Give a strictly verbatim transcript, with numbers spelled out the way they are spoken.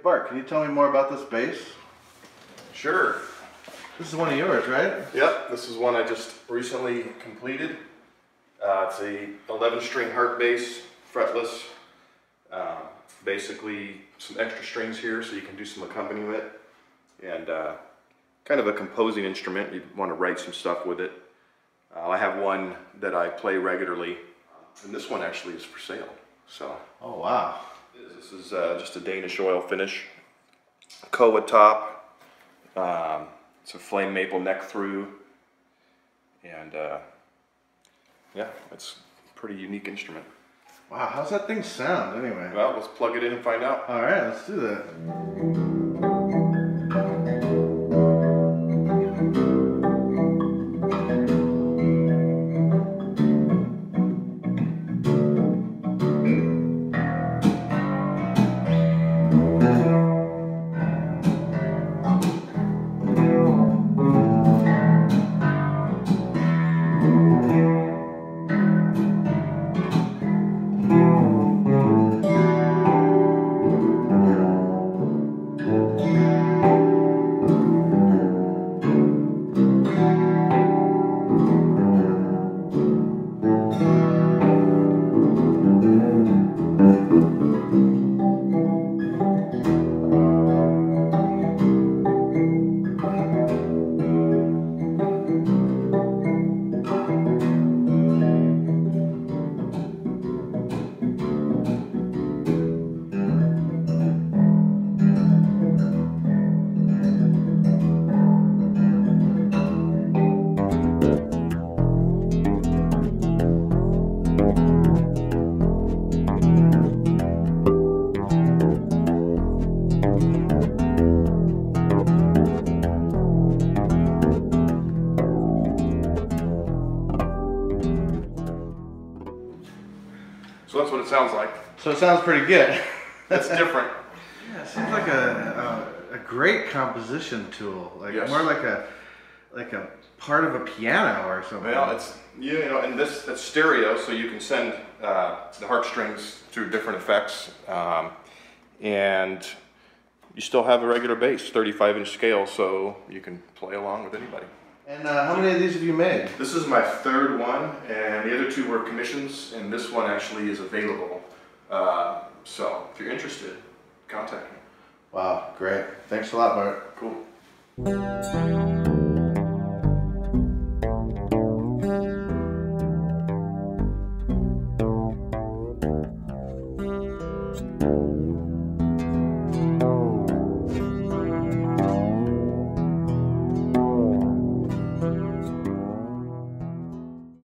Bart, can you tell me more about this bass? Sure. This is one of yours, right? Yep, this is one I just recently completed. Uh, it's a eleven string harp bass, fretless. Um, basically some extra strings here so you can do some accompaniment, and uh, kind of a composing instrument. You want to write some stuff with it. Uh, I have one that I play regularly, and this one actually is for sale. So. Oh wow. This is uh, just a Danish oil finish. Koa top. Um, it's a flame maple neck through, and uh, yeah, it's a pretty unique instrument. Wow, how's that thing sound anyway? Well, let's plug it in and find out. All right, let's do that. So that's what it sounds like. So it sounds pretty good. That's different. Yeah, it seems like a, a a great composition tool. Like Yes. more like a like a part of a piano or something. Well, it's, you know, and this, that's stereo, so you can send uh, the harp strings through different effects, um, and you still have a regular bass, thirty-five inch scale, so you can play along with anybody. And uh, how many of these have you made? This is my third one, and the other two were commissions, and this one actually is available. Uh, so if you're interested, contact me. Wow, great. Thanks a lot, Bart. Cool.